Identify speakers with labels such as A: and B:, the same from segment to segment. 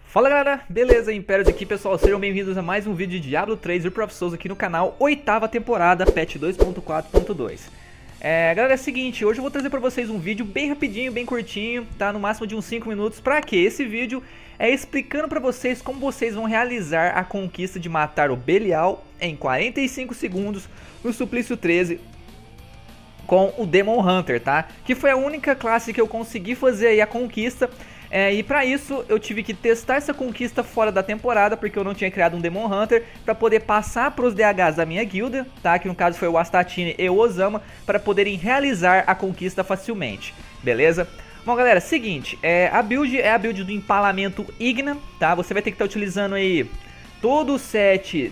A: Fala galera, beleza? Impérios aqui pessoal, sejam bem-vindos a mais um vídeo de Diablo 3 e Prof Souls aqui no canal, 8ª temporada, patch 2.4.2. Galera, é o seguinte, hoje eu vou trazer pra vocês um vídeo bem rapidinho, bem curtinho, tá? No máximo de uns 5 minutos. Pra quê? Esse vídeo é explicando pra vocês como vocês vão realizar a conquista de matar o Belial em 45 segundos no Suplício 13 com o Demon Hunter, tá? Que foi a única classe que eu consegui fazer aí a conquista. E pra isso eu tive que testar essa conquista fora da temporada, porque eu não tinha criado um Demon Hunter pra poder passar pros DHs da minha guilda, tá? Que no caso foi o Astatine e o Osama, para poderem realizar a conquista facilmente, beleza? Bom galera, seguinte, a build é a build do empalamento Igna, tá? Você vai ter que estar utilizando aí todo o set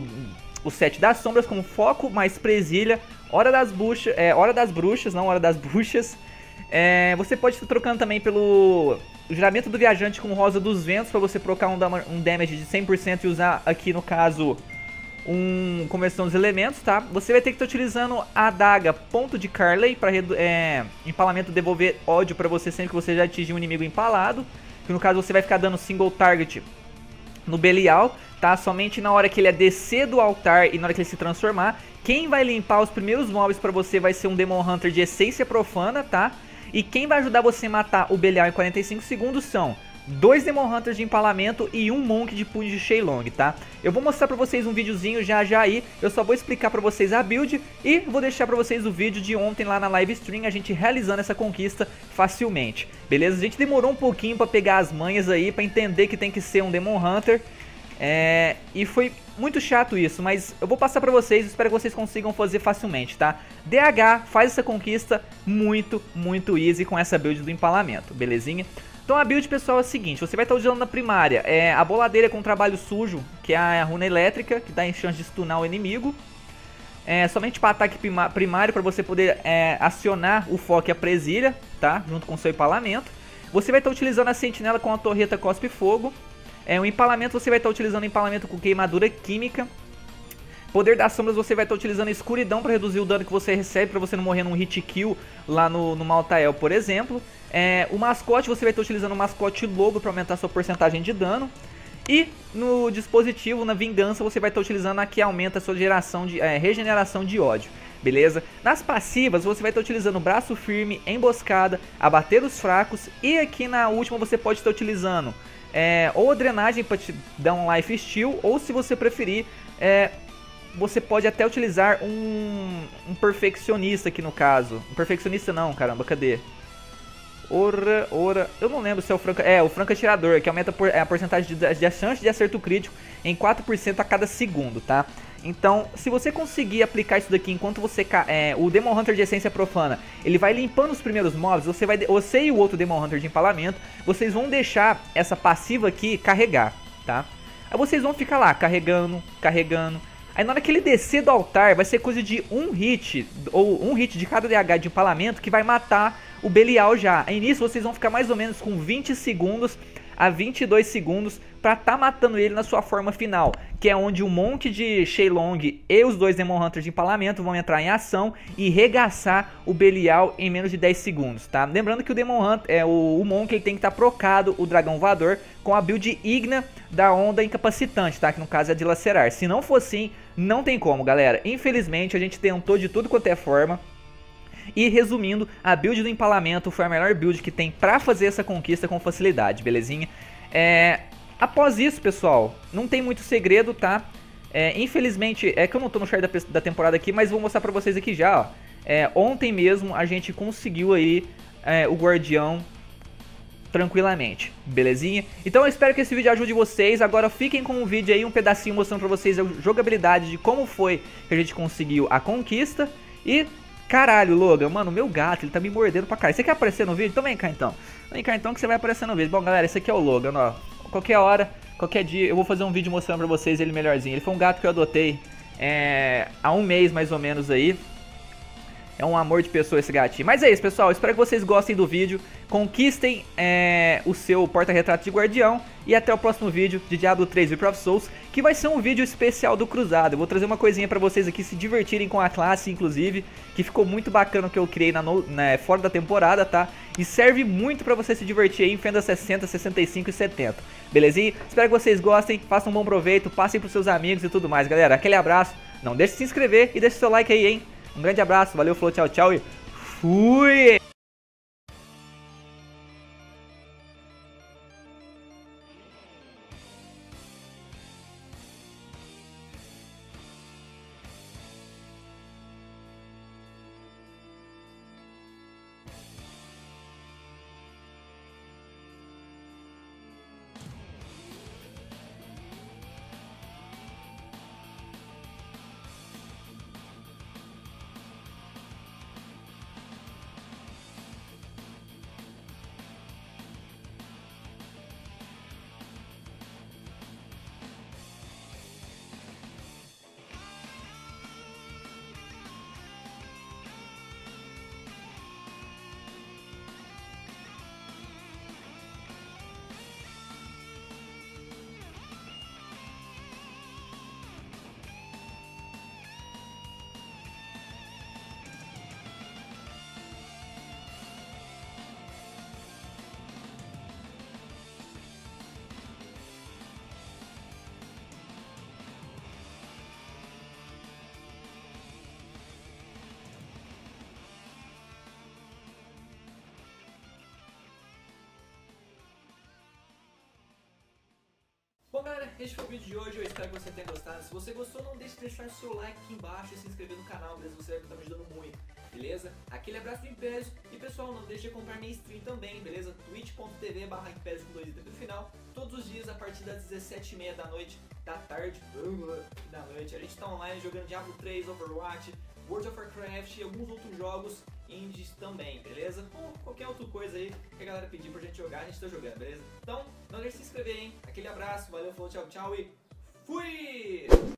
A: das sombras como foco, mais presilha, hora das bruxas, não hora das buchas. Você pode estar trocando também pelo juramento do viajante com rosa dos ventos para você trocar um damage de 100% e usar aqui no caso conversão dos elementos, tá? Você vai ter que estar utilizando a adaga ponto de Carley para empalamento devolver ódio para você sempre que você já atingir um inimigo empalado, que no caso você vai ficar dando single target no Belial, tá? Somente na hora que ele descer do altar e na hora que ele se transformar. Quem vai limpar os primeiros mobs para você vai ser um Demon Hunter de essência profana, tá? E quem vai ajudar você a matar o Belial em 45 segundos são 2 Demon Hunters de empalamento e um Monk de punho de Shenlong, tá? Eu vou mostrar pra vocês um videozinho já aí, eu só vou explicar pra vocês a build e vou deixar pra vocês o vídeo de ontem lá na live stream, a gente realizando essa conquista facilmente, beleza? A gente demorou um pouquinho pra pegar as manhas aí, pra entender que tem que ser um Demon Hunter, e foi muito chato isso, mas eu vou passar pra vocês, espero que vocês consigam fazer facilmente, tá? DH faz essa conquista muito easy com essa build do empalamento, belezinha? Então a build, pessoal, é a seguinte, você vai estar usando na primária a boladeira com trabalho sujo, que é a runa elétrica, que dá chance de stunar o inimigo. Somente para ataque primário, para você poder acionar o foco e a presilha, tá? Junto com o seu empalamento. Você vai estar utilizando a sentinela com a torreta cospe fogo. O empalamento você vai estar utilizando empalamento com queimadura química. Poder das sombras você vai estar utilizando escuridão para reduzir o dano que você recebe, para você não morrer num hit kill lá no Maltael, por exemplo. O mascote você vai estar utilizando o mascote lobo para aumentar a sua porcentagem de dano. E no dispositivo, na vingança, você vai estar utilizando a que aumenta a sua regeneração de ódio, beleza? Nas passivas você vai estar utilizando braço firme, emboscada, abater os fracos. E aqui na última você pode estar utilizando ou a drenagem para te dar um life steal, ou se você preferir, você pode até utilizar um perfeccionista aqui no caso. Um perfeccionista não, caramba, cadê? Eu não lembro se é o franco atirador, que aumenta a porcentagem de chance de acerto crítico em 4% a cada segundo, tá? Então, se você conseguir aplicar isso daqui enquanto o Demon Hunter de essência profana, ele vai limpando os primeiros mobs, você e o outro Demon Hunter de empalamento, vocês vão deixar essa passiva aqui carregar, tá? Aí vocês vão ficar lá, carregando. Aí na hora que ele descer do altar, vai ser coisa de um hit, ou um hit de cada DH de empalamento que vai matar o Belial já. Aí nisso vocês vão ficar mais ou menos com 20 segundos a 22 segundos pra tá matando ele na sua forma final, que é onde o Monk de Shenlong e os 2 Demon Hunters de empalamento vão entrar em ação e regaçar o Belial em menos de 10 segundos, tá? Lembrando que o Demon Hunter, o Monk, ele tem que estar procado o dragão voador com a build Igna da onda incapacitante, tá? Que no caso é de lacerar. Se não for assim, não tem como, galera. Infelizmente a gente tentou de tudo quanto é forma. E resumindo, a build do empalamento foi a melhor build que tem pra fazer essa conquista com facilidade, belezinha? Após isso, pessoal, não tem muito segredo, tá? Infelizmente, que eu não tô no chart da temporada aqui, mas vou mostrar pra vocês aqui já, ó. Ontem mesmo a gente conseguiu aí o guardião tranquilamente, belezinha? Então eu espero que esse vídeo ajude vocês. Agora fiquem com o vídeo aí, um pedacinho mostrando pra vocês a jogabilidade de como foi que a gente conseguiu a conquista. E... caralho, Logan, mano, meu gato, ele tá me mordendo pra caralho. Você quer aparecer no vídeo? Então vem cá então. Vem cá então que você vai aparecer no vídeo. Bom, galera, esse aqui é o Logan, ó. Qualquer hora, qualquer dia, eu vou fazer um vídeo mostrando pra vocês ele melhorzinho. Ele foi um gato que eu adotei há um mês mais ou menos aí. É um amor de pessoa esse gatinho. Mas é isso, pessoal. Espero que vocês gostem do vídeo. Conquistem o seu porta-retrato de guardião. E até o próximo vídeo de Diablo 3 Reaper of Souls, que vai ser um vídeo especial do Cruzado. Eu vou trazer uma coisinha pra vocês aqui se divertirem com a classe, inclusive, que ficou muito bacana o que eu criei fora da temporada, tá? E serve muito pra você se divertir aí em Fenda 60, 65 e 70. Belezinha? Espero que vocês gostem. Façam um bom proveito. Passem pros seus amigos e tudo mais, galera. Aquele abraço. Não deixe de se inscrever e deixe seu like aí, hein? Um grande abraço, valeu, falou, tchau, tchau e fui! Bom, galera, este foi o vídeo de hoje, eu espero que você tenha gostado. Se você gostou, não deixe de deixar seu like aqui embaixo e se inscrever no canal, beleza? Você vai estar me ajudando muito, beleza? Aquele abraço do Impérios e, pessoal, não deixe de acompanhar minha stream também, beleza? twitch.tv/Impérios com 2 no final, todos os dias a partir das 17h30 da noite, da tarde, da noite. A gente tá online jogando Diablo 3, Overwatch, World of Warcraft e alguns outros jogos indies também, beleza? Ou qualquer outra coisa aí que a galera pedir pra gente jogar, a gente tá jogando, beleza? Então, não deixe de se inscrever, hein? Aquele abraço, valeu, falou, tchau, tchau e fui!